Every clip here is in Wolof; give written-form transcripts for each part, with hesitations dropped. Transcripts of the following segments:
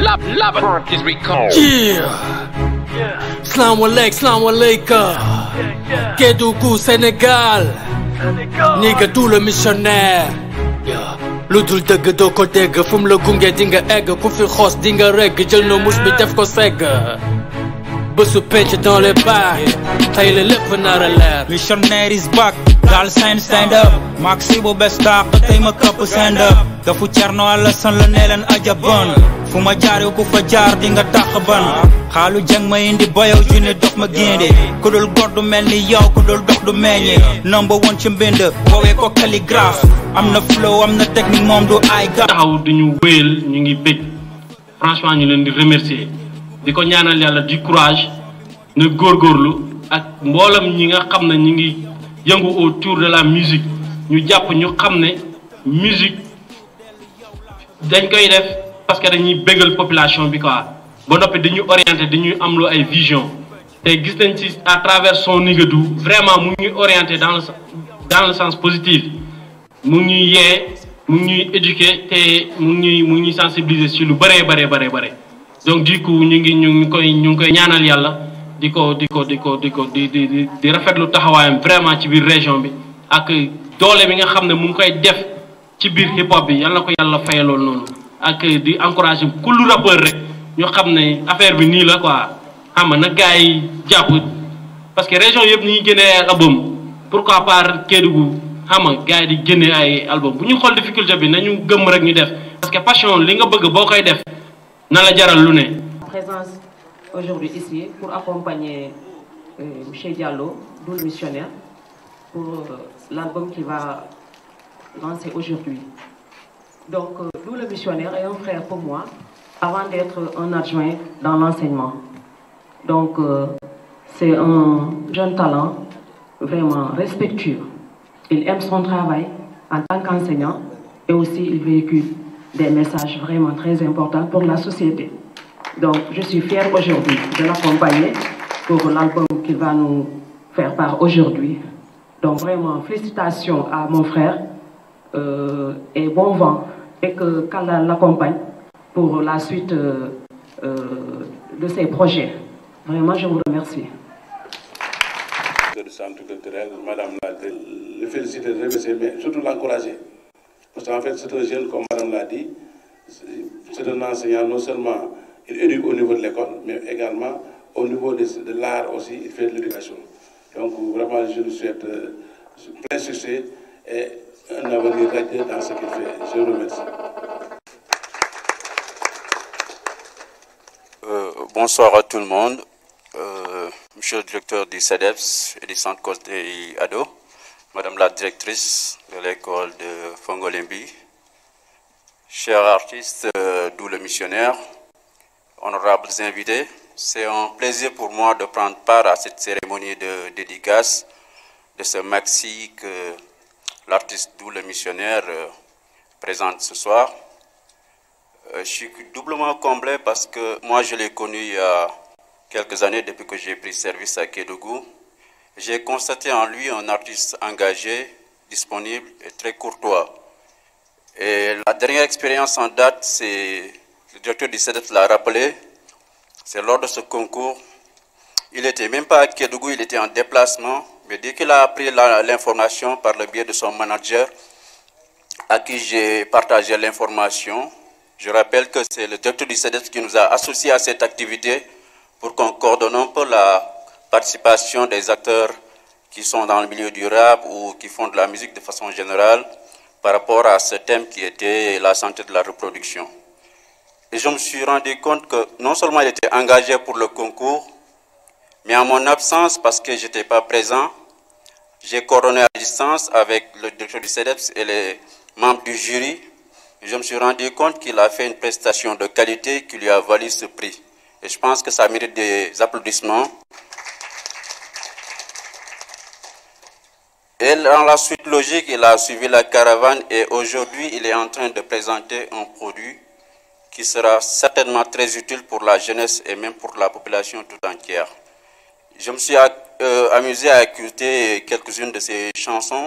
Love is recalled. Yeah. Salam alaikum. Kédougou, Sénégal. Nigga tout le missionnaire. Lu dul dëgg doo ko dégg fu mu la gunge di nga egg ku fi xoos di nga regg jël na mus bi def ko segg bésu penc dans les bars tey la lépp nar a leer. Missionnaire is back daal stand up maxi bu bes taax tey ma këpp stand up dafu Cerno Alasan la ne leen aja bon fu ma jaar yu ku fa jaar di nga tax ban xaalu jeng ma indi boyow junne dox ma génde ku dul gor du mel ni yow ku dul dox du meññe number one ci mbind woowee ko calligraphe am na flow am na technique moom du ay ga taxaw duñu wéyal ñu ngi bég franchement ñu leen di remercier di ko ñaanal yàlla du courage na góorgóorlu ak mboolam ñi nga xam ne ñi ngi yëngu autour de la musique ñu jàpp ñu xam ne musique dañ koy def parce que dañuy bégal population bi quoi ba noppi dañuy orienté dañuy am lu ay vision te gis nañ ci à travers son Nigadou vraiment mu ngi orienté dans le sens positif mu ngi ñuy yee mu ngi ñuy éduquer te mu ngi ñuy sensibiliser ci lu bëree bare donc du coup ñu ngi koy ñaanal yàlla di rafetlu taxawaayam vraiment ci biir région bi ak doole bi nga xam ne mu ngi koy def ci biir hip hop bi yàlla na ko yàlla fayaloon noonu ak di encourager kullu rappeur rek ñu xam ne affaire bi nii la quoi xam nga nag gars yi jàpp parce que région yëpp ñu ngi génnee ay album pourquoi pas Kédougou xam nga gars yi di génnee ay album bu ñu xool difficulté bi nañu gëm rek ñu def parce que passion li nga bëgg boo koy def na la jaral lu ne. Présence aujourd'hui ici pour accompagner M. Diallo, Doul Missionnaire, pour l'album qu'il va lancer aujourd'hui. Donc, Doul Missionnaire est un frère pour moi, avant d'être un adjoint dans l'enseignement. Donc, c'est un jeune talent vraiment respectueux. Il aime son travail en tant qu'enseignant et aussi il véhicule des messages vraiment très importants pour la société. Donc, je suis fière aujourd'hui de l'accompagner pour l'album qu'il va nous faire part aujourd'hui. Donc, vraiment, félicitations à mon frère et bon vent et qu'Allah l'accompagne pour la suite de ses projets. Vraiment, je vous remercie. Du centre culturel, Madame le féliciter, le remercier, mais surtout l'encourager. Parce qu'en fait, c'est un jeune, comme Madame l'a dit, c'est un enseignant, non seulement il éduque au niveau de l'école, mais également au niveau de l'art aussi, il fait de l'éducation. Donc vraiment, je lui souhaite plein succès et un avenir radieux dans ce qu'il fait. Je vous remercie. Bonsoir à tout le monde. Monsieur le directeur du CEDEPS et du Centre Conseil Ado, Madame la directrice de l'école de Fongolembi, chers artistes, d'où le missionnaire, honorables invités, c'est un plaisir pour moi de prendre part à cette cérémonie de dédicace de ce maxi que l'artiste d'où le missionnaire présente ce soir. Je suis doublement comblé parce que moi je l'ai connu il y a quelques années depuis que j'ai pris service à Kédougou. J'ai constaté en lui un artiste engagé, disponible et très courtois. Et la dernière expérience en date, c'est le directeur du CEDEPS l'a rappelé, c'est lors de ce concours. Il n'était même pas à Kédougou, il était en déplacement, mais dès qu'il a appris l'information par le biais de son manager, à qui j'ai partagé l'information, je rappelle que c'est le directeur du CEDEPS qui nous a associés à cette activité pour qu'on coordonne un peu la participation des acteurs qui sont dans le milieu du rap ou qui font de la musique de façon générale par rapport à ce thème qui était la santé de la reproduction. Et je me suis rendu compte que non seulement il était engagé pour le concours, mais en mon absence, parce que je n'étais pas présent, j'ai coordonné à distance avec le directeur du CEDEPS et les membres du jury. Et je me suis rendu compte qu'il a fait une prestation de qualité qui lui a valu ce prix. Et je pense que ça mérite des applaudissements. Et dans la suite logique, il a suivi la caravane et aujourd'hui, il est en train de présenter un produit qui sera certainement très utile pour la jeunesse et même pour la population tout entière. Je me suis amusé à écouter quelques-unes de ses chansons.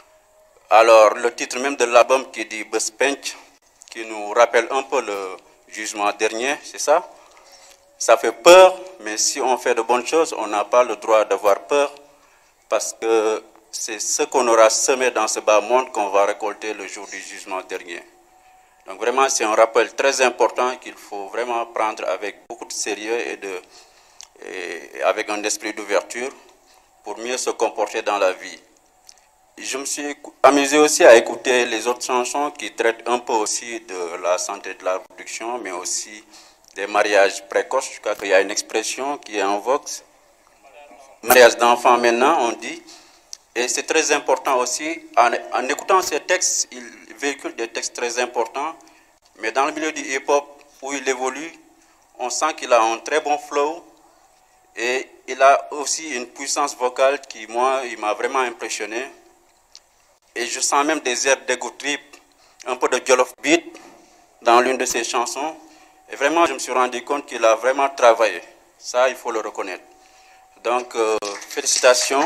Alors, le titre même de l'album qui dit Buspench, qui nous rappelle un peu le jugement dernier, c'est ça? Ça fait peur, mais si on fait de bonnes choses, on n'a pas le droit d'avoir peur, parce que c'est ce qu'on aura semé dans ce bas monde qu'on va récolter le jour du jugement dernier. Donc vraiment, c'est un rappel très important qu'il faut vraiment prendre avec beaucoup de sérieux et avec un esprit d'ouverture pour mieux se comporter dans la vie. Je me suis amusé aussi à écouter les autres chansons qui traitent un peu aussi de la santé de la reproduction, mais aussi des mariages précoces. Je crois qu'il y a une expression qui est en vogue. Mariage d'enfants maintenant, on dit. Et c'est très important aussi, en écoutant ces textes, il véhicule des textes très importants, mais dans le milieu du hip-hop où il évolue, on sent qu'il a un très bon flow et il a aussi une puissance vocale qui, moi, il m'a vraiment impressionné. Et je sens même des airs d'ego trip, un peu de Jollof Beat dans l'une de ses chansons. Et vraiment, je me suis rendu compte qu'il a vraiment travaillé. Ça, il faut le reconnaître. Donc, félicitations.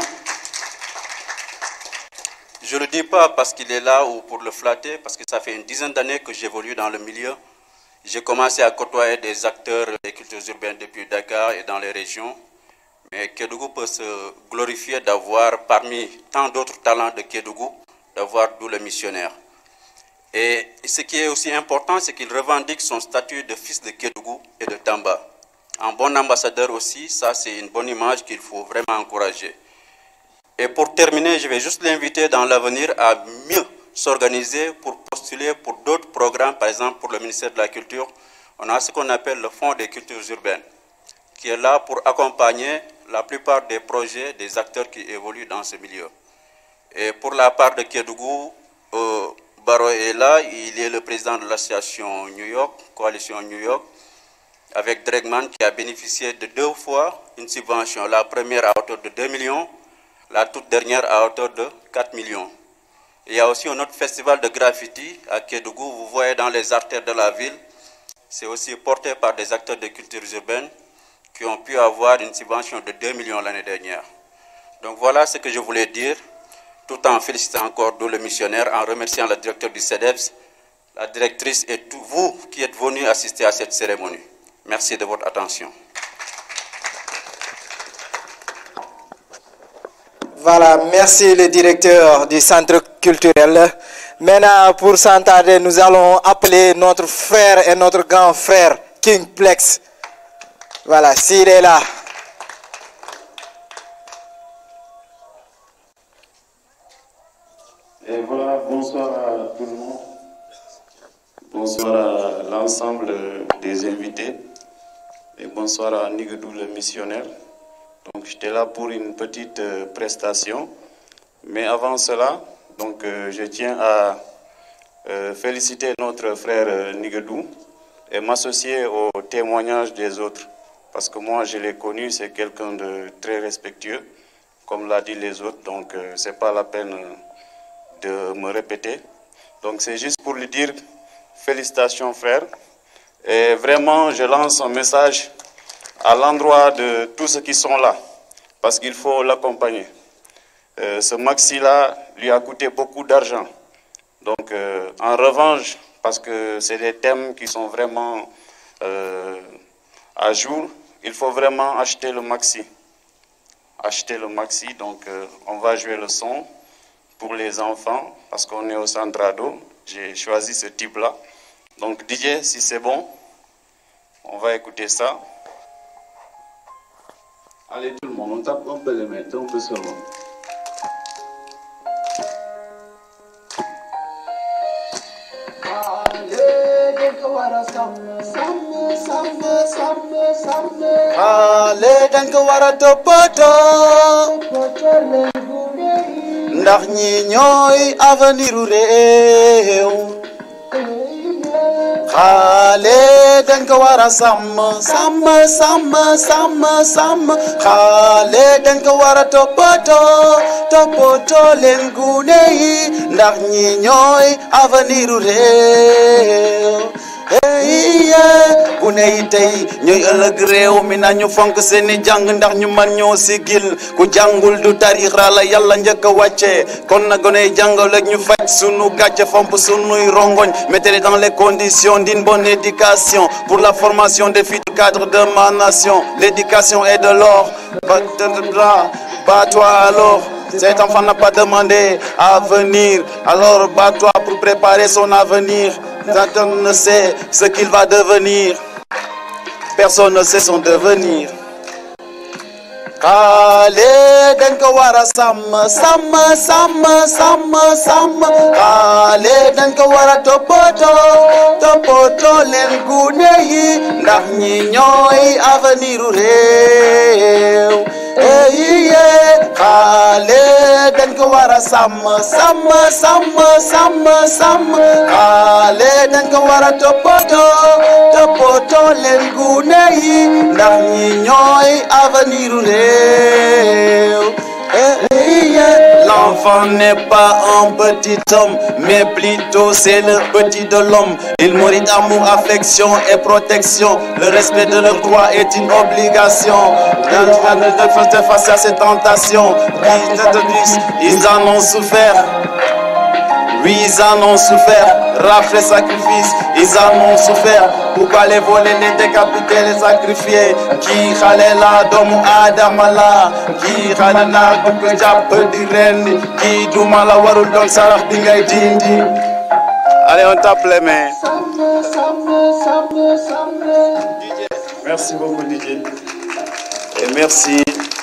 Je ne le dis pas parce qu'il est là ou pour le flatter, parce que ça fait une dizaine d'années que j'évolue dans le milieu. J'ai commencé à côtoyer des acteurs des cultures urbaines depuis Dakar et dans les régions. Mais Kédougou peut se glorifier d'avoir, parmi tant d'autres talents de Kédougou, d'avoir d'où le missionnaire. Et ce qui est aussi important, c'est qu'il revendique son statut de fils de Kédougou et de Tamba. Un bon ambassadeur aussi, ça c'est une bonne image qu'il faut vraiment encourager. Et pour terminer, je vais juste l'inviter dans l'avenir à mieux s'organiser pour postuler pour d'autres programmes, par exemple pour le ministère de la Culture. On a ce qu'on appelle le Fonds des cultures urbaines, qui est là pour accompagner la plupart des projets des acteurs qui évoluent dans ce milieu. Et pour la part de Kédougou, Baro est là, il est le président de l'association New York, Coalition New York, avec Dregman qui a bénéficié de 2 fois une subvention, la première à hauteur de 2 millions, la toute dernière à hauteur de 4 millions. Il y a aussi un autre festival de graffiti à Kédougou, vous voyez dans les artères de la ville, c'est aussi porté par des acteurs de cultures urbaines qui ont pu avoir une subvention de 2 millions l'année dernière. Donc voilà ce que je voulais dire, tout en félicitant encore le missionnaire, en remerciant le directeur du CEDEPS, la directrice et tous vous qui êtes venus assister à cette cérémonie. Merci de votre attention. Voilà, merci le directeur du centre culturel. Maintenant, pour s'entarder, nous allons appeler notre frère et notre grand frère, King Plex. Voilà, s'il est là. Et voilà, bonsoir à tout le monde. Bonsoir à l'ensemble des invités. Et bonsoir à Nigadou le missionnaire. Donc j'étais là pour une petite prestation. Mais avant cela, donc, je tiens à féliciter notre frère Nigadou et m'associer au témoignage des autres. Parce que moi, je l'ai connu, c'est quelqu'un de très respectueux, comme l'a dit les autres. Donc, ce n'est pas la peine de me répéter. Donc, c'est juste pour lui dire félicitations, frère. Et vraiment, je lance un message à l'endroit de tous ceux qui sont là, parce qu'il faut l'accompagner. Ce maxi-là lui a coûté beaucoup d'argent. Donc, en revanche, parce que c'est des thèmes qui sont vraiment à jour, il faut vraiment acheter le maxi. Acheter le maxi, donc on va jouer le son pour les enfants, parce qu'on est au centre ado. J'ai choisi ce type-là. Donc, DJ, si c'est bon, on va écouter ça. Allez, tout le monde, on tape un peu les mains, un peu seulement. Ale danka wara topoto ndax ñi ñooy avenir u réew xale danka wara sàmm xale danka wara topoto leen gune yi ndax ñi ñooy avenir u réew bu ne yi tey ñooy ëllëg réew mi nañu fonk seeni jàng ndax ñu man ñoo sigil ku jàngul du tarixa la yàlla njëkk a wàcce kon na gone yi jàngal ak ñu faj sunu gàcce fomp sunuy rongoñ mettez-les dans les conditions d'une bonne éducation pour la formation des futurs cadres de ma nation. L'éducation est de l'or, bats-toi alors. Cet enfant n'a pas demandé à venir, alors bats-toi pour préparer son avenir. Personne ne sait ce qu'il va devenir. Personne ne sait son devenir. Xale dañ ko war a sàmm sàmm sàmm sàmm sàmm xale dañ ko war a toppatoo leen gune yi ndax ñi ñooy avenir u réew xale dañ ko war a sàmm sàmm sàmm sàmm sàmm xale dañ ko war a toppatoo leen gune yi ndax ñi ñooy avenir u réew. L'enfant n'est pas un petit homme, mais plutôt c'est le petit de l'homme. Il mérite d'amour, affection et protection. Le respect de leurs droits est une obligation. Face à ces tentations, ils en ont souffert. Oui, ils en ont souffert, rafle sacrifice, ils en ont souffert. Pourquoi les voler, les décapiter, les sacrifier? Qui khalela domu adamala, qui khalena duk japp di rendi, qui dumala warul don sarax bi ngay dindi. Allez, on tape les mains. Merci beaucoup DJ. Et merci.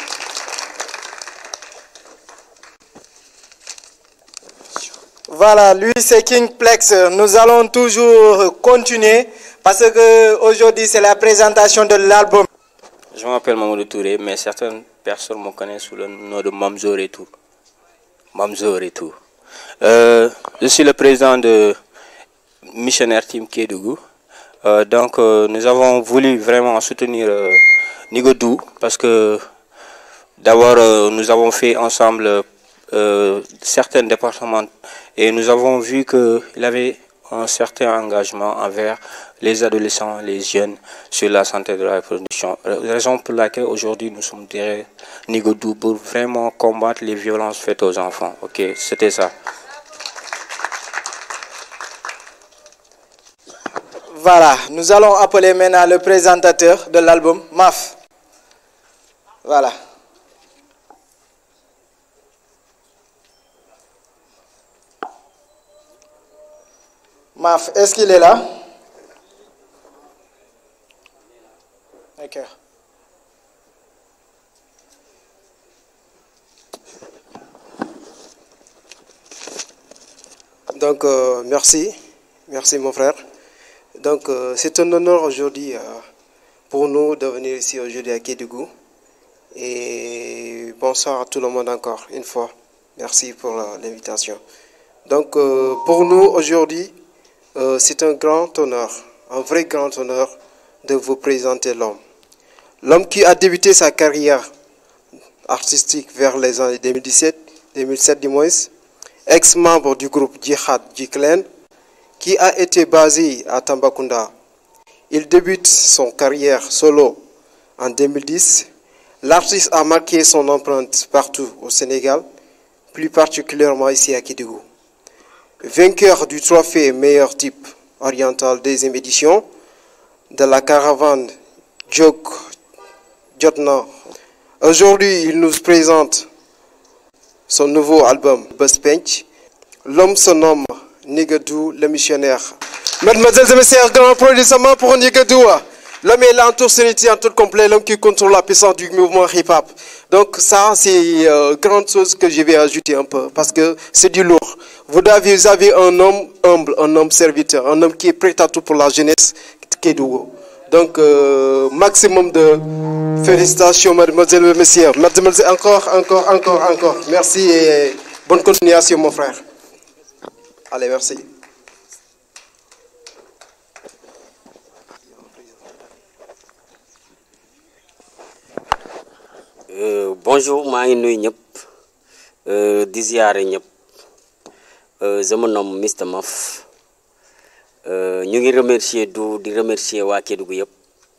Voilà, lui c'est King Plex. Nous allons toujours continuer parce que aujourd'hui c'est la présentation de l'album. Je m'appelle Mamadou Touré, mais certaines personnes me connaissent sous le nom de Mamzor et tout. Mamzor et tout. Je suis le président de Missionnaire Team Kédougou. Donc nous avons voulu vraiment soutenir Nigodou parce que d'abord nous avons fait ensemble certains départements et nous avons vu qu'il avait un certain engagement envers les adolescents, les jeunes sur la santé de la reproduction. Raison pour laquelle aujourd'hui nous sommes derrière Nigodou pour vraiment combattre les violences faites aux enfants. Ok, c'était ça. Voilà, nous allons appeler maintenant le présentateur de l'album, Maf. Voilà. Maf, est-ce qu'il est là? Ok. Donc, merci mon frère. Donc, c'est un honneur aujourd'hui pour nous de venir ici aujourd'hui à Kédougou. Et bonsoir à tout le monde encore une fois. Merci pour l'invitation. Donc, pour nous aujourd'hui, c'est un grand honneur, un vrai grand honneur de vous présenter l'homme. L'homme qui a débuté sa carrière artistique vers les années 2007 du moins, ex-membre du groupe Djihad Djiklen, qui a été basé à Tambacounda. Il débute son carrière solo en 2010. L'artiste a marqué son empreinte partout au Sénégal, plus particulièrement ici à Kédougou. Vainqueur du trophée meilleur type oriental deuxième édition de la caravane Jok Jotna. Aujourd'hui, il nous présente son nouveau album Buzz Pench. L'homme se nomme Nigodou le missionnaire. Mademoiselles et messieurs, grand applaudissement pour Nigodou. L'homme est là en toute sérénité, en tout complet, l'homme qui contrôle la puissance du mouvement hip-hop. Donc ça, c'est grande chose que je vais ajouter un peu, parce que c'est du lourd. Vous avez un homme humble, un homme serviteur, un homme qui est prêt à tout pour la jeunesse Kédougou. Donc, maximum de félicitations, mademoiselles et messieurs. Mademoiselle, encore. Merci et bonne continuation, mon frère. Allez, merci. Bonjour, je me nomme Mr. Maf. ñu ngi remercier di remercier waa Kédougou yëpp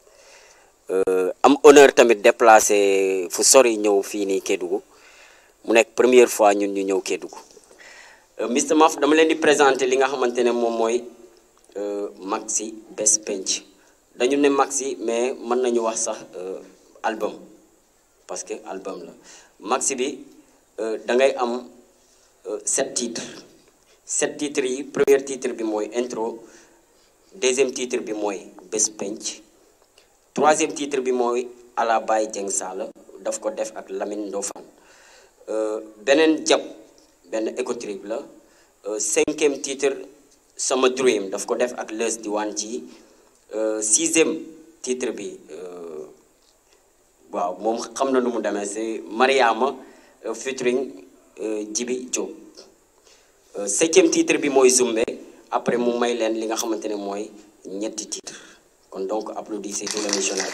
am honneur tamit déplacé fu sori ñëw fii nii Kédougou mu nekk première fois ñun ñu ñëw Kédougou Mr Maf dama leen di présenter li nga xamante ne moom mooy Maxi Bes Penc dañu ne Maxi mais mën nañu wax sax album parce que album la Maxi bi da ngay am 7 titres yi premier titre bi mooy intro deuxième titre bi mooy Bes Penc troisième titre bi mooy Ala Baye Dieng Sall daf ko def ak Lamine Ndofane beneen jàpp benn écotrip la cinquième titre Sama Dream daf ko def ak Leuz Diwane ci sixième titre bi waaw moom xam na nu mu demee c'est Mariama featuring Djibi Diop septième titre bi mooy Zumbe après mu may leen li nga xamante ne mooy ñetti titre kon donc applaudissez tous les missionnaires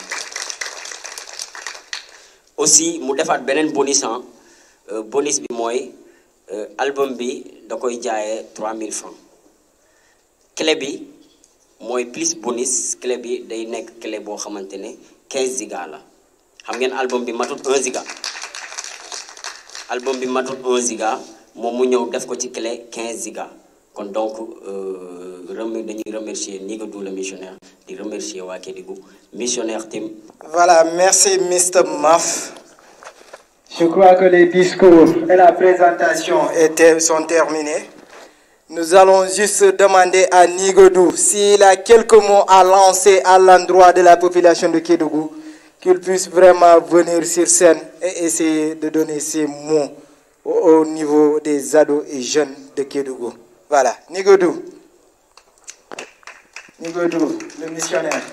aussi mu defaat beneen bonus bonus bi mooy album bi da koy jaayee 3000 francs clé bi mooy plus bonus clé bi day nekk clé boo xamante ne 15 giga la xam ngeen album bi matut 1 giga album bi matut 1 giga moom mu ñëw def ko ci clé 15 giga kon donc dañuy remercier Nigodou le missionnaire di remercier waa Kédougou missionnaire team. Voilà, merci Mr Maf. Je crois que les discours et la présentation sont terminés. Nous allons juste demander à Nigodou s'il a quelques mots à lancer à l'endroit de la population de Kédougou, qu'il puisse vraiment venir sur scène et essayer de donner ses mots au niveau des ados et jeunes de Kédougou. Voilà, Nigodou. Nigodou, le missionnaire.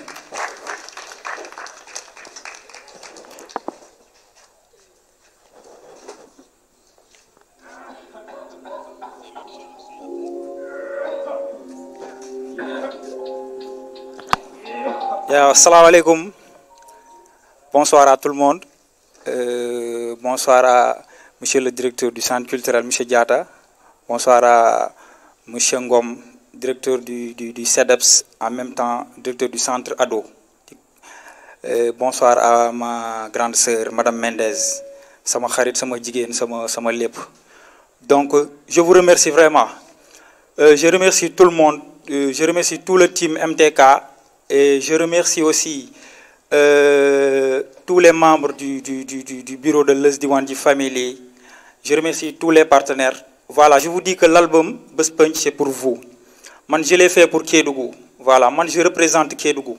Assalamu alaikum. Bonsoir à tout le monde. Bonsoir à monsieur le directeur du centre culturel, monsieur Diata. Bonsoir à monsieur Ngom, directeur du CEDEPS, en même temps directeur du centre ado. Bonsoir à ma grande sœur, madame Mendez, sama xarit, sama jigen, sama lepp. Donc, je vous remercie vraiment. Je remercie tout le monde. Je remercie tout le team MTK. Et je remercie aussi tous les membres du bureau de Leuz Diwane Family. Je remercie tous les partenaires. Voilà, je vous dis que l'album Bes Penc c'est pour vous. Moi, je l'ai fait pour Kédougou. Voilà, moi je représente Kédougou.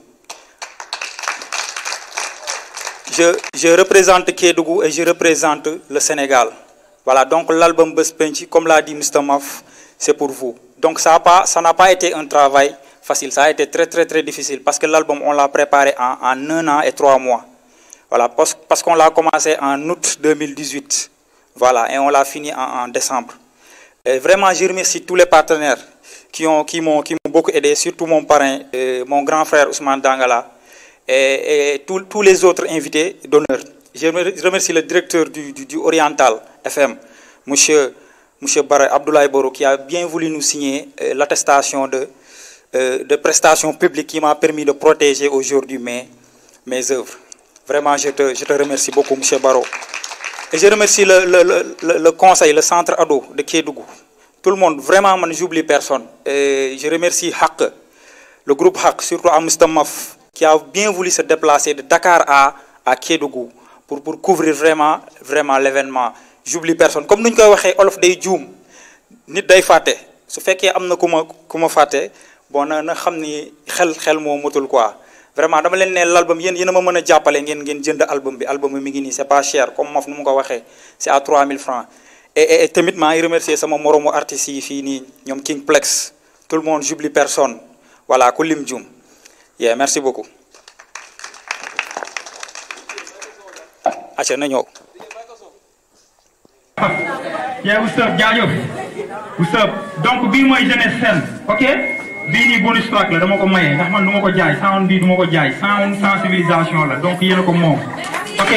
Je représente Kédougou et je représente le Sénégal. Voilà, donc l'album Bes Penc, comme l'a dit Mr Maf, c'est pour vous. Donc ça n'a pas été un travail facile, ça a été très difficile parce que l'album on l'a préparé en 1 an et 3 mois. Voilà, parce qu'on l'a commencé en août 2018. Voilà, et on l'a fini en décembre. Et vraiment, je remercie tous les partenaires qui m'ont beaucoup aidé, surtout mon parrain, mon grand frère Ousmane Dangala et tous les autres invités d'honneur. Je remercie le directeur du Oriental FM, monsieur Barre Abdoulaye Boro, qui a bien voulu nous signer l'attestation de prestations publiques qui m'a permis de protéger aujourd'hui mes œuvres. Vraiment, je te remercie beaucoup, M. Baro. Et je remercie le conseil, le centre ado de Kédougou. Tout le monde, vraiment, j'oublie personne. Et je remercie HAK, le groupe HAK, surtout à Maf, qui a bien voulu se déplacer de Dakar à Kédougou pour couvrir vraiment l'événement. J'oublie personne. Comme nous l'avons dit, Olof day Djoum, nit day faté. Su féké amna kuma faté, bon na xamni xel mo motul quoi. Vraiment dama len né l'album yéen ma mëna jappalé ngeen jënd album bi mi ngi ni c'est pas cher comme Maf nu ko waxé, c'est à 3000 francs. Et tamit ma ngi remercier sama moromu artiste yi fi ni ñom King Plex. Tout le monde, j'oublie personne. Voilà, ku lim Djoum. Yeah, merci beaucoup. Acha na ñëw. Yeah, what's up, jaajëf. What's up? Donc bii mooy jeunesse scène, ok? Bii nii bonus track la dama ko maye ndax man duma ko jaay sound bii duma ko jaay sound sensibilisation la donc yéen a ko moom. Ok.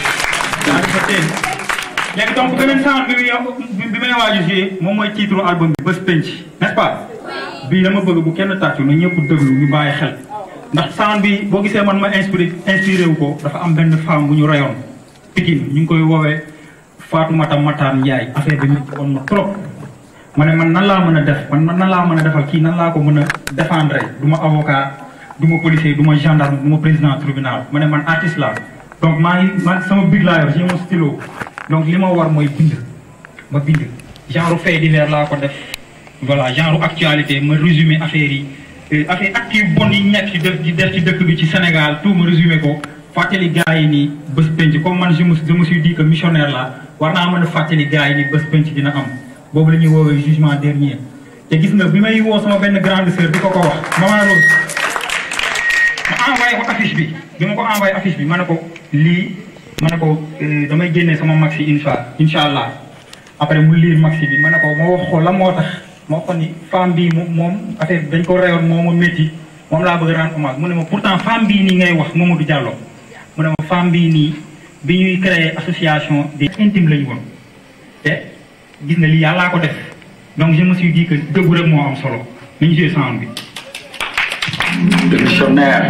Léegi donc beneen sound bi may waaju jouer moom mooy titre album bi Bes Penc, n'est-ce pas? bii dama bëgg bu kenn tàccu na ñëpp déglu ñu bàyyi xel ndax sound bi boo gisee man ma inspiré wu ko dafa am benn femme bu ñu rayoon Pikine ñu ngi koy woowee Fatoumata Matar Ndiaye affaire bi métti woon ma trop ma ne man nan laa mën a def man nan laa mën a defal kii nan laa ko mën a défendre du ma avocat du ma policier du ma gendarme du ma président tribunal ma ne man artiste la donc maa ngi sama big laa yor j'ai mon stylo donc li ma war mooy bind ma bind genre fait divers laa ko def voilà genre actualité ma résumé affaire yi affaire active bon yi nekk ci def ci dëkk bi ci Sénégal tout ma résumé ko fàttali gars yi nii bés penc comme man je me suis dit que missionnaire la war naa mën a fàttali gars yi nii bés penc dina am boobu la ñuy woowee jugement dernier te gis nga bi may woo sama benn grande sœur di ko wax Maman Rose ma envoyé ko affiche bi ma ko envoyé affiche bi ma ne ko lii ma ne ko damay génnee sama maxi incha allah après mu lire maxi bi ma ne ko ma wax ko la moo tax moo ko ni femme bii moom affaire dañ ko reyoon moo ma métti moom laa bëgg rendre hommage mu ne ma pourtant femme bii nii ngay wax Mamadou Diallo mu ne ma femme bii nii bi ñuy créer association des intimes lañu woon te gis nga lii yàllaa ko def donc je me suis dit que dëggu rek moo am solo nañu jouer sound bi. Le missionnaire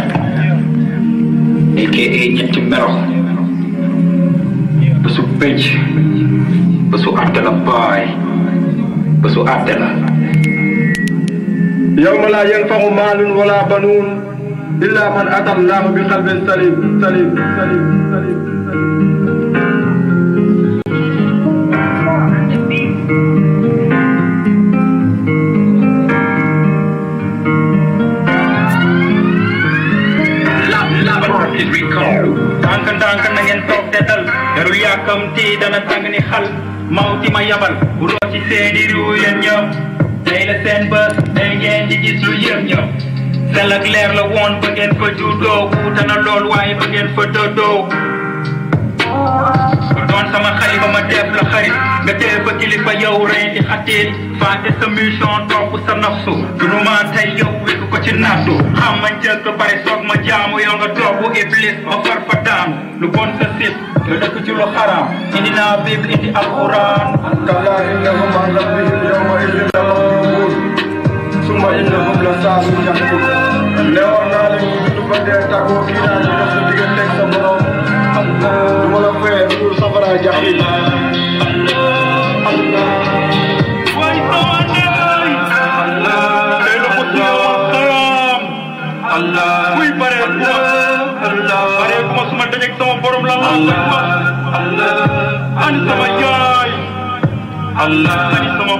aka ñetti mero bésu penc bésu àtte la baay bésu àtte la yawma laa yanfa'u maalun wala banuun illa man ata Allahu bi qalbin salim. ndànk na ngeen toog te dal jarul yàkkamti dana tàng ni xal mawti ma yabal bu roo ci seeni riw yéen ñëpp tey la seen bës tey ngeen di gis lu yëm ñëpp sel ak leer la woon ba ngeen fa juddoo wuute na lool waaye ba ngeen fa dëddoo ba doon sama xalifa ma def la xarit nga tee fa kilifa yow reen di xatil faate sa mission topp sa nafsu dunu maa tey yow wékk ko ci nattu xam ma njëkk pare soog ma jaamu yow nga topp iblis ma far fa daanu lu bon sa sit nga dëkk ci lu xaraam indi naa bible indi alquran kallaa innahum an rabbihim yawma idin lamahdubun summa innahum la saalu yaqul ne war naa leen du ba dee tàggoo kii naa ñu def sa diggante ak sa borom du ma la fayee pour safara jaxil kuy bare kuma suma dajeek sama borom la ani sama yaay ani sama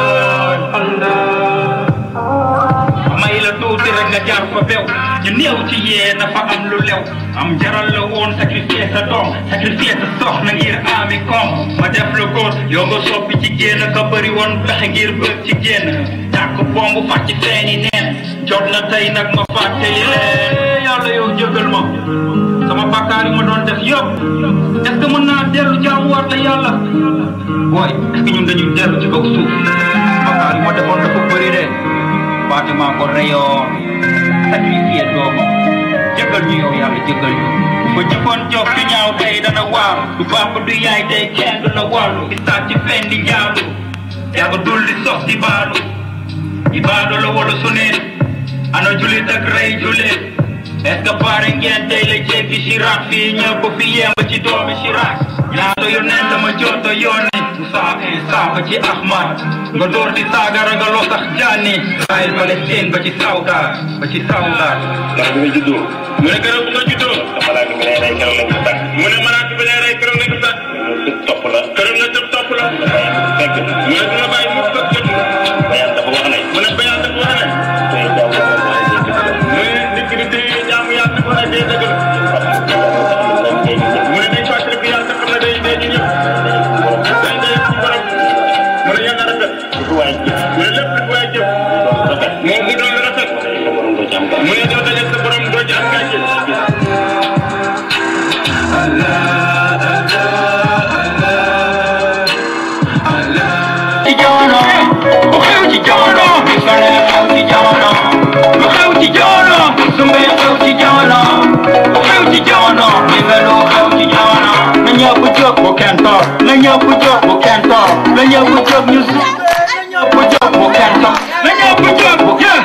baay may la tuuti rek nga jaar fa bew ñu néew ci yee na fa am lu lew am jaral la woon sacrifier sa doom sacrifier sa soxna ngir ami koom ma def la góor yow nga soppi ci génn ka bëri woon pexe ngir bëgg ci génn tàkk bomb fàcc feeni neen jot na tey nag ma fàttali leen yàlla yow jëgal ma sama bàkkaar yi ma doon def yëpp est-ce que mën naa dellu jaamuwaat la yàlla booy est-ce que ñun dañuy dellu ci kaw suuf bàkkaar yi ma defoon dafa bëri de Fatima ko reyoon sacrifié doomam jëgal ñu yow yàlla jëgal ñu ba jëfoon jox ci ñaaw tey dana waar du bàpp du yaay tey kenn du la wàllu di sàcc fen di njaalu yàgg dul di sos di baalu di baado la wala su neen ana julit ak rey julit est-ce que pare ngeen tey la jéggi Chirac fii ñëpp fi yemb ci doomi Chirac ñaata yonent dama jot a yónni Moussa Insa ba ci Ahmad nga door di saaga ragaloo sax jaani Israël Palestine ba ci Sawda ndax bi nga juddoo mu ne keroog bu nga juddoo malaaka bi lay rey keroog lañ ko tàkk mu ne malaaka bi lay rey keroog lañ ko tàkk topp la keroog la tëb topp la fekk mu ne dina bàyyi mu fekk bayaan dafa wax ne mu ne bayaan dafa wax ne mu ne nit ki di téye jaamu yàlla dafa ne dee dëgg mu ne dañ fàttali ko yàlla xam ne day dee ñu ñëpp day dee ci borom mu ne yàlla rafet mu ne lépp lu waay jëf moom mu doon rafet mu ne doo daje sa borom doo ci am gàcce ci jamono lu xew ci jamono lu xew ci jamono sumbe xew ci jamono lu xew ci jamono li melu xew ci jamono na ñëpp jóg bu kenn toog na ñëpp jóg bu kenn toog na ñëpp jóg ñu na ñëpp jóg bu kenn toog na ñëpp jóg bu kenn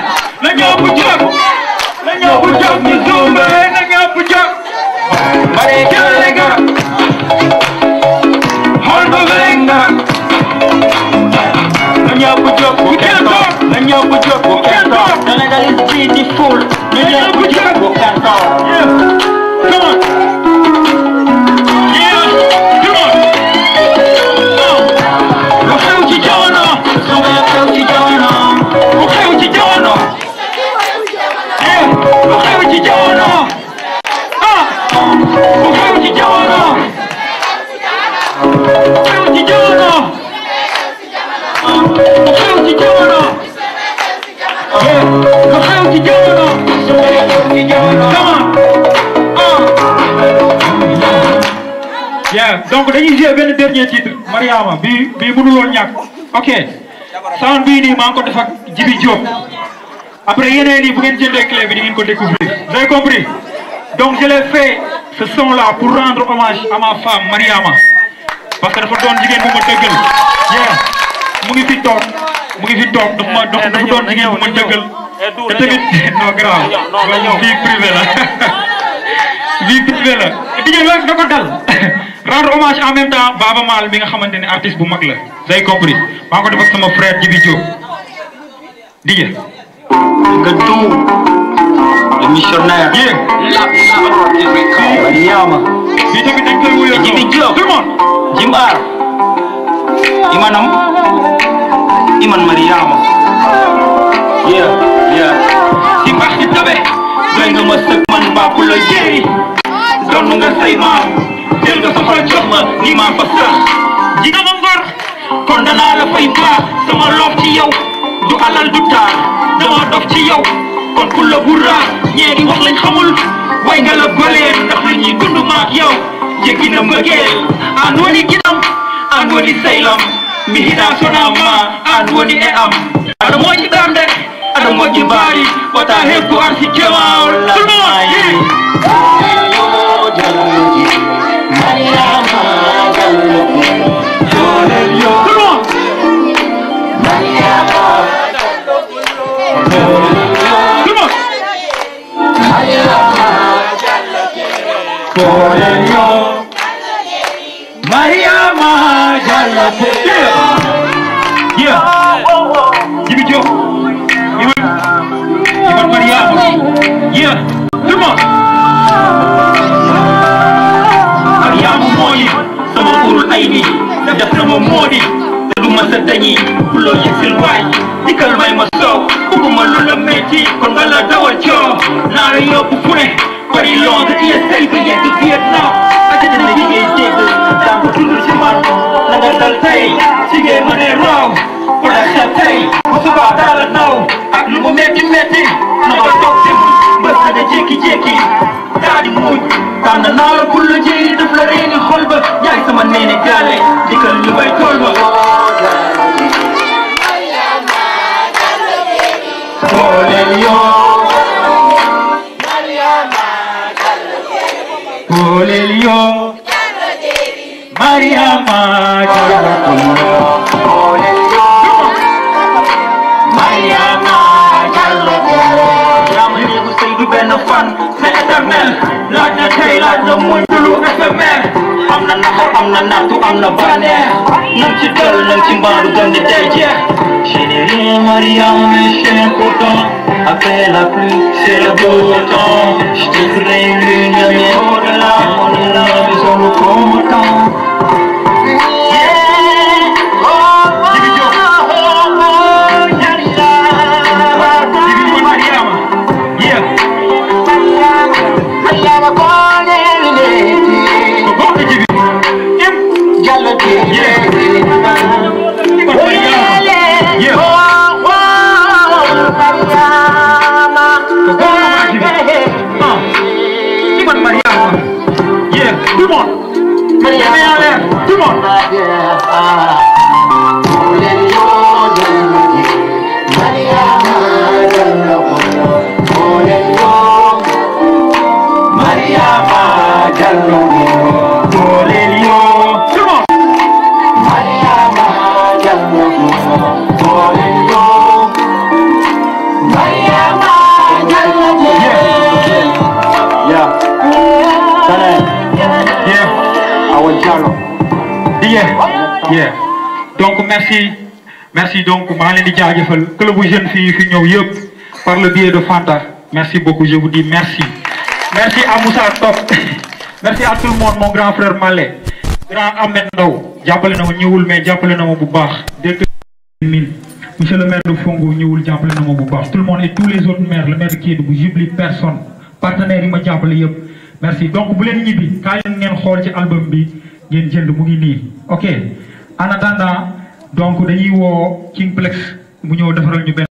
yeah donc dañuy jouer benn dernier titre Mariama bi mënuloon ñàkk ok sound bii nii maa ngi ko def ak Djibi Diop après yeneen yi bu ngeen jëndee clé bi di ngeen ko découvrir vous avez compris donc je l'ai fait ce son là pour rendre hommage à ma femme Mariama parce que dafa doon jigéen bu ma dëggal yeah mu ngi fi toog dafa doon jigéen bu ma dëggal te tamit non grave vie privée la vie privée la DJ da ko dal rendre hommage en même temps Baba Maal bi nga xamante ne artiste bu mag la vous avez compris maa ko def ak sama frère Djibi Diop DJ nga tout le missionnaire Mariama bi tamit dañ koy wuyoo Djibi Diop tout le monde Jimbar Iman Mariama si baax ci tabe doy nga ma sëg man baapu la jéeri doon nga say maam jël nga soxla jox ma ni maa fa sax ji nga ma ngor kon danaa la fay baax sama loof ci yow du alal du taar dama dof ci yow kon ku la bu raar ñeeri wax lañ xamul way nga la goleen ndax li ñuy dund maak yow jéggi na mbëggeel an woni ginam an woni saylam mi hina sonama an woni e am aɗa moƴƴi ɗamde aɗa moƴƴi mbaari wata heggu arsi kewawol Mariama Jallate Djibi Diop Iman Mariama tout le monde Mariama mooy sama urul ay ni def na ma moodi te du ma sa dañi ku loo yëgsil waay dikkal may ma soow bugguma lu la metti kon nga la dawal coow naa la yóbbu fu ne bari Londres ISL ba yegg Vietnam ajata na liggéey dégg daan ko dund ci man na nga dal tey si ngeen ma ne raw ku la xel tey bu subaa daal la naw ak lu mu metti metti na nga toog si mbës na nga jékki-jékki daa di muñ tànn naa la pour la jéeri daf la reeni xol ba yaay sama neene gaale dikkal li may tool ba xooleel yoo xooleel yoo Mariama Jallate xooleel yoo Mariama Jallate yaa ma néegu sëy du benn fan c'est éternel laaj na tey laaj na muñ lu éphémère am na naxar am na nattu am na bànneex nang ci dal nang ci mbaaru gën di day jeex chérie Mariama mes chers pourtant après la pluie c'est le beau temps je te ferai une lune mais au-delà besoin de bon temps donc merci donc maa ngi leen di jaajëfal club bu jeune fille fi ñëw yëpp par le biais de Fanta merci beaucoup je vous dis merci à Moussa Top merci à tout le monde mon grand frère Malé grand Ahmed Ndaw jàppale na ma ñëwul mais jàppale na ma bu baax dès que mine monsieur le maire de Fongo ñëwul jàppale na ma bu baax tout le monde et tous les autres maires le maire de Kédougou j'oublie personne partenaires yi ma jàppale yëpp merci donc bu leen ñibbi kaa leen ngeen xool ci album bi ngeen jënd mu ngi nii ok en attendant donc dañuy woo Kingplex mu ñëw defaral ñu benn